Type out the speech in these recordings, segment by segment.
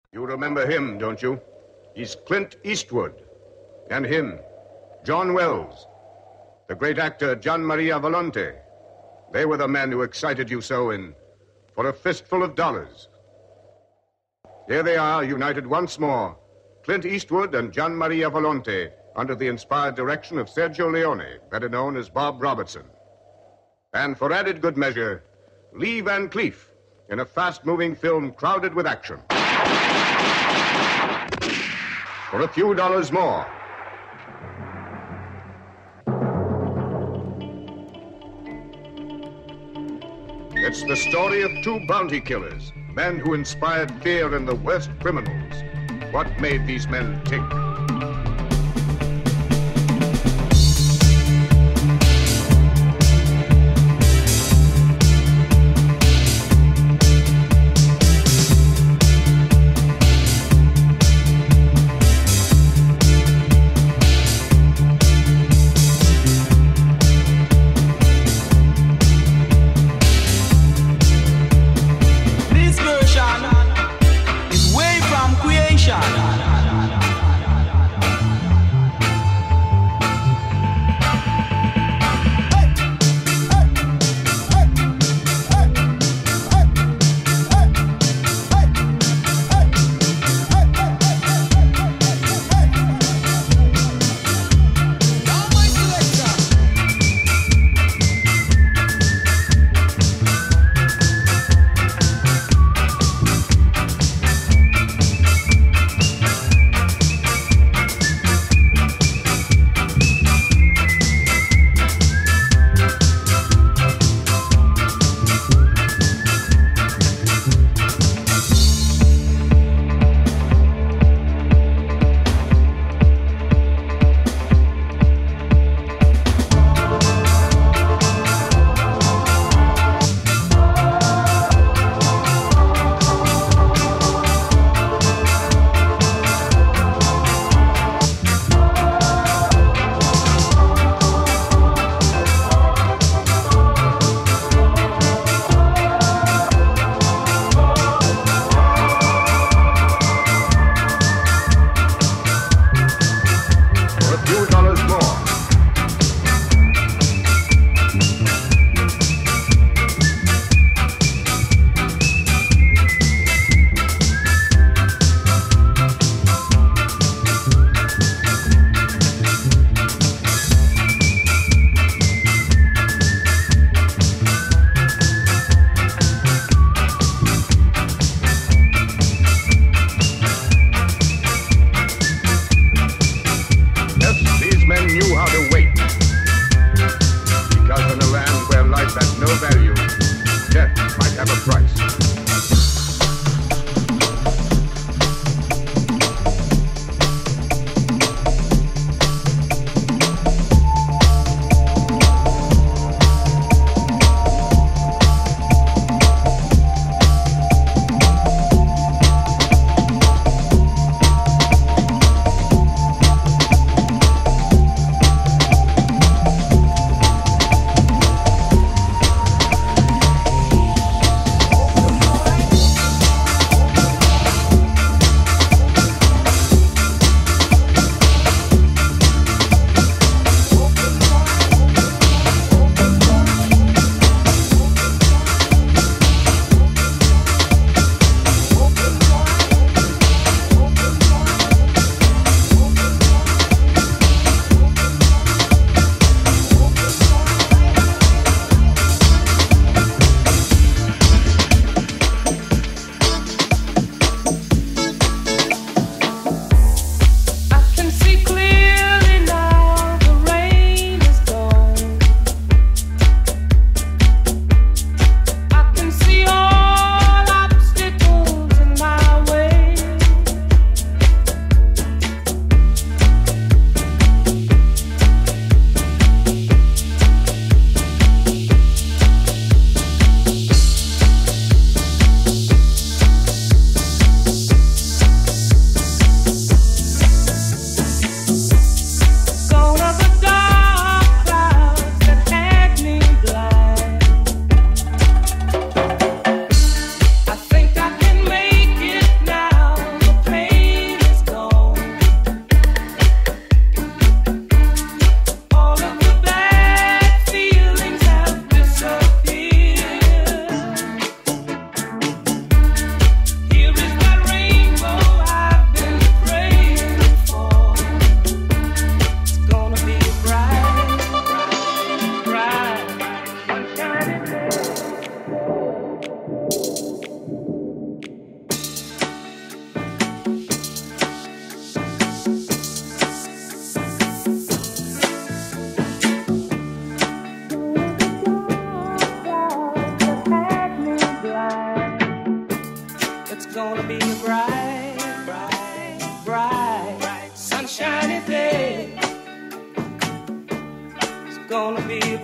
You remember him, don't you? He's Clint Eastwood. And him, John Wells. The great actor Gian Maria Volonte. They were the men who excited you so in For a Fistful of Dollars. Here they are, united once more. Clint Eastwood and Gian Maria Volonte, under the inspired direction of Sergio Leone, better known as Bob Robertson. And for added good measure, Lee Van Cleef, in a fast-moving film crowded with action. For a few dollars more. It's the story of two bounty killers, men who inspired fear in the worst criminals. What made these men tick?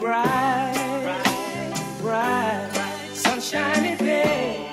bright, bright, sunshiny day.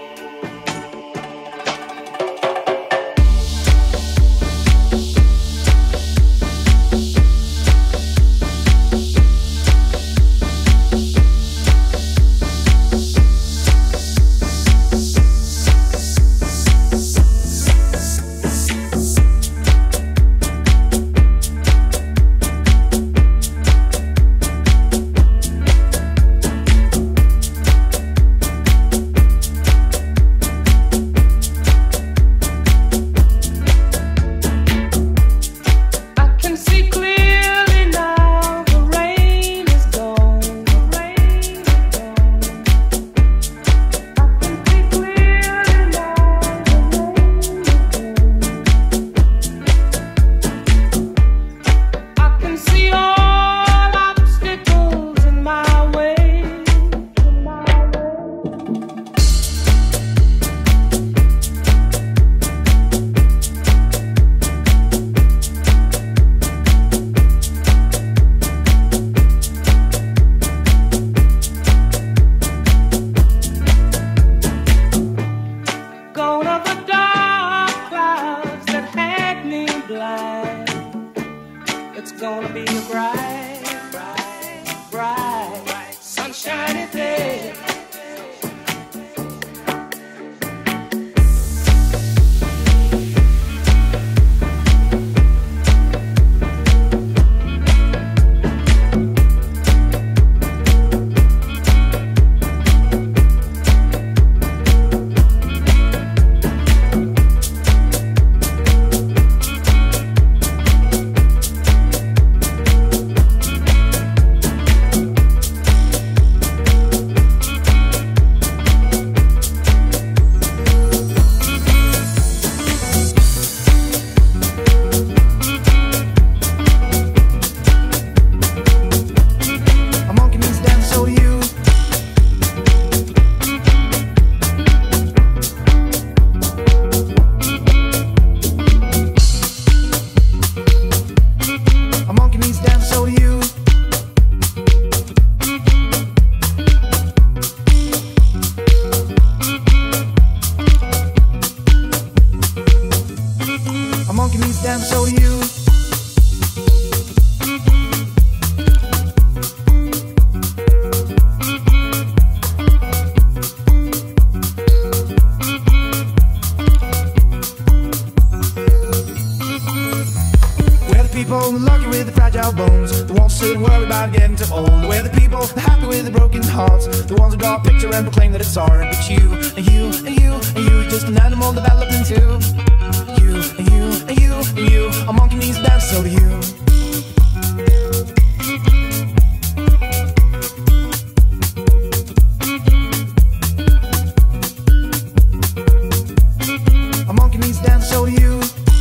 It's gonna be a bright, bright, bright, sunshiny day. Lucky with the fragile bones, the ones who worry about getting too old. We're the people happy with the broken hearts, the ones who draw a picture and proclaim that it's art. But you, and you, and you, and you, just an animal developed into you, and you, and you, and you. A monkey needs to dance, so do you. A monkey needs to dance, so do you.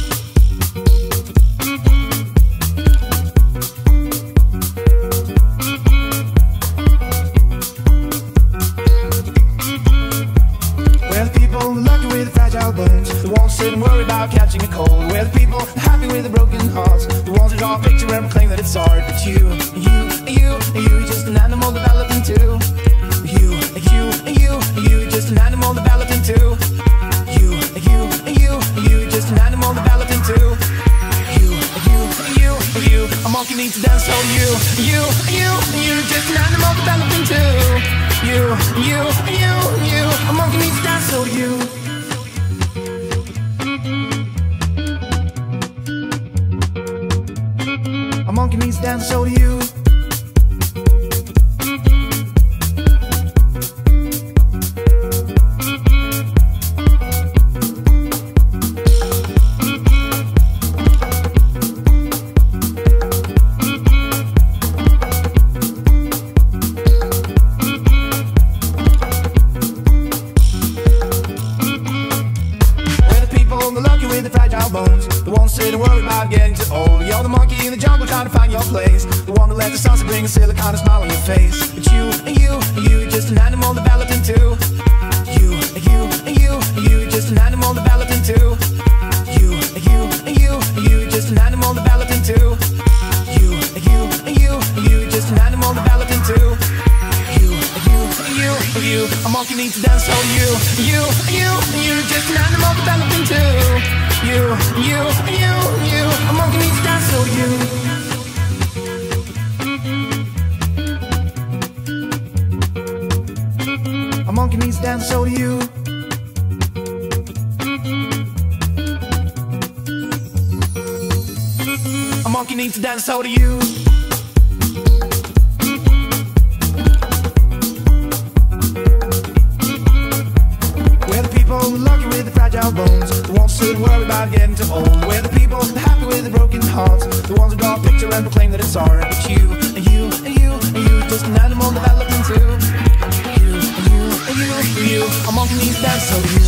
The ones sit and worry about catching a cold. We're the people happy with the broken hearts, the ones who draw a picture and proclaim that it's art. But you, you're just an animal developed into you, just an animal developed into you, just an animal developed into you. A monkey needs to dance, so you, just an animal developed into you. A monkey needs to dance, so you. A monkey needs to dance, so do you. With the fragile bones, the one sit and worry about getting too old. You're the monkey in the jungle trying to find your place, the one who let the sunset bring a silly kind of smile on your face. But you, just an animal developed into you, just an animal developed into you, just an animal developed into you, just an animal developed just an animal developing too. You, a monkey needs to dance, so do you. A monkey needs to dance, so do you. A monkey needs to dance, so do you. We're the people lucky with the fragile bones, the ones who worry about getting too old. We're the people happy with the broken hearts, the ones who draw a picture and proclaim that it's alright. But you, just an animal developing too. You, a monkey needs to dance, so do you.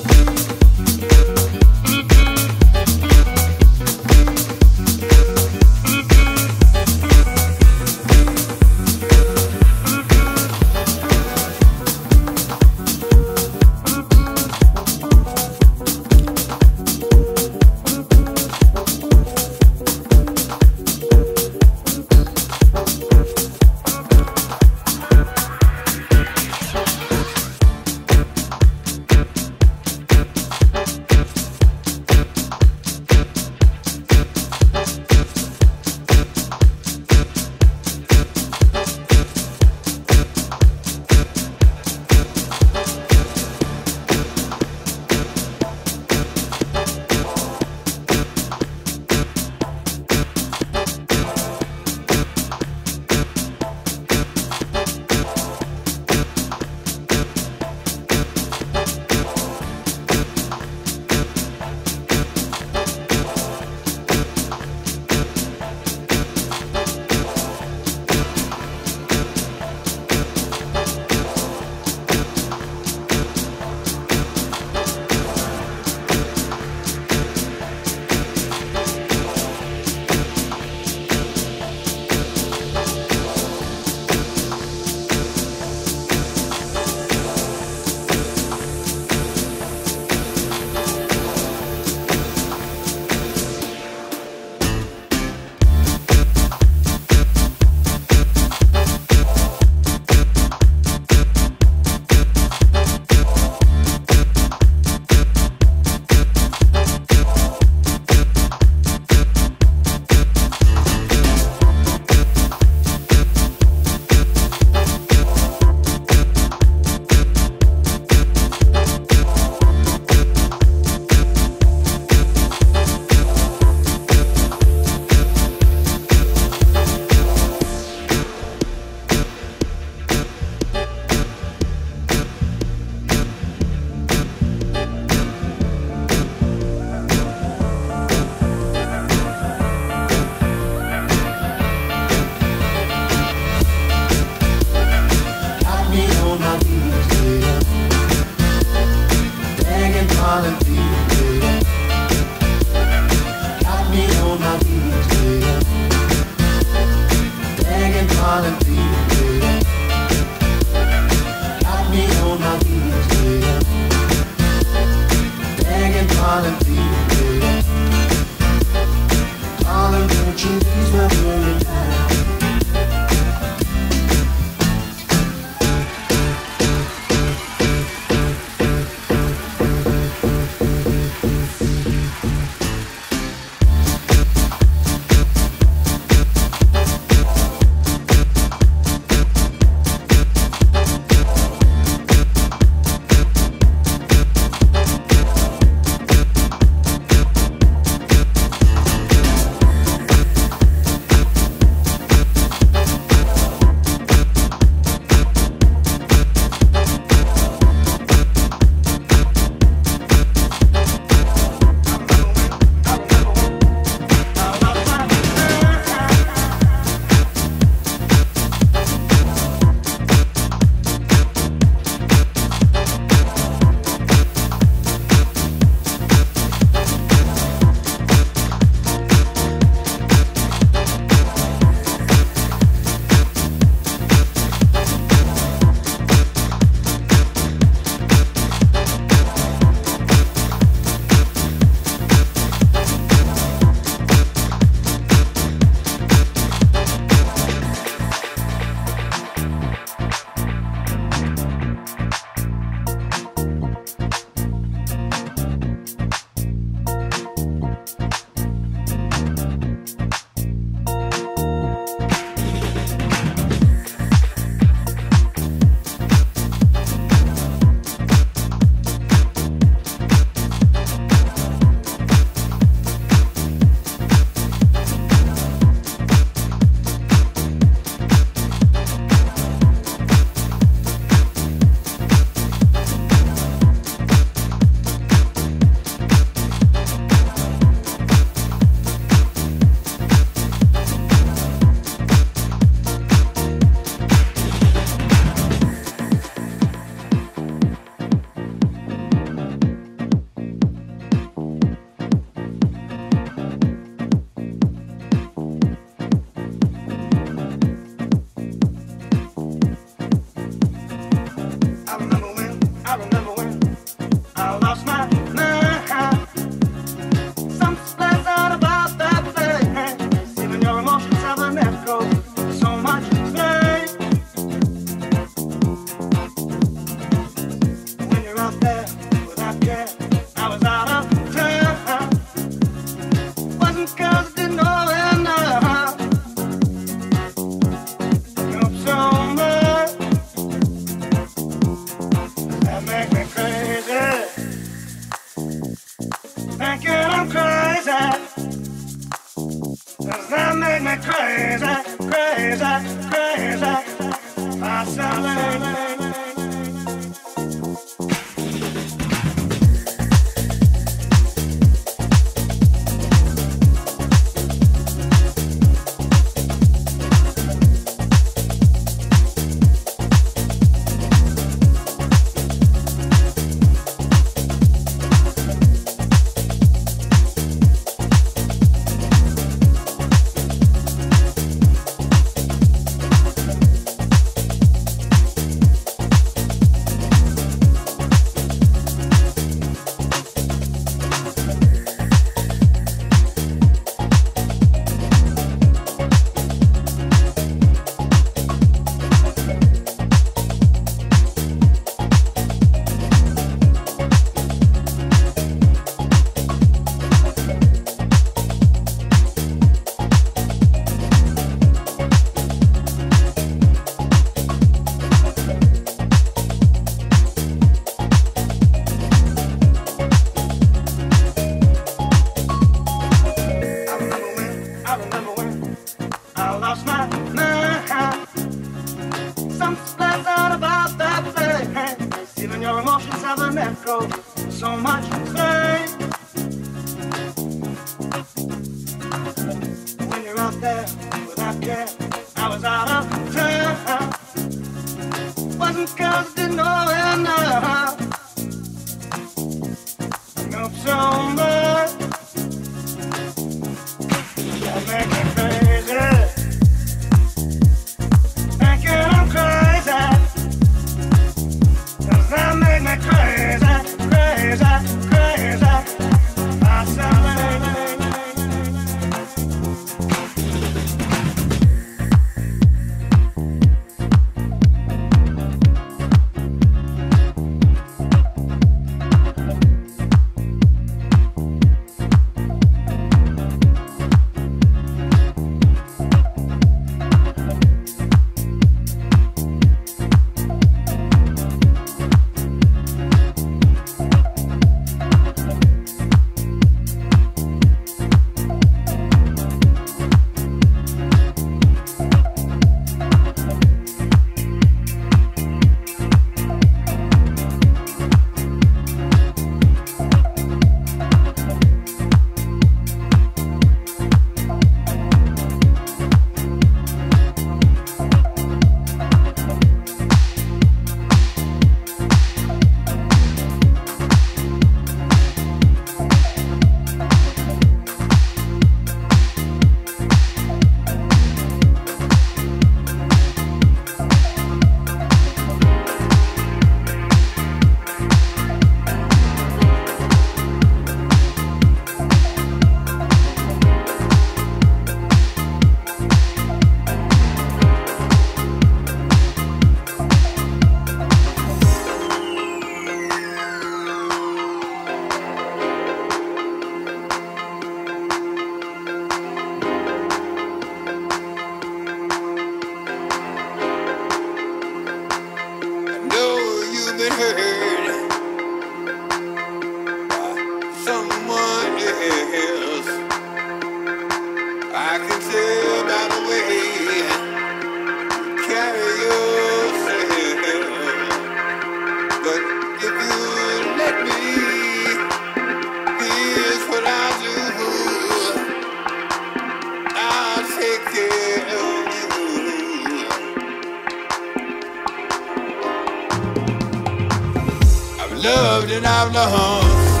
Loved and I've lost,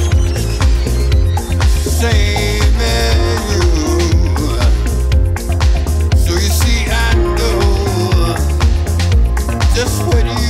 same as you. So you see, I know just what you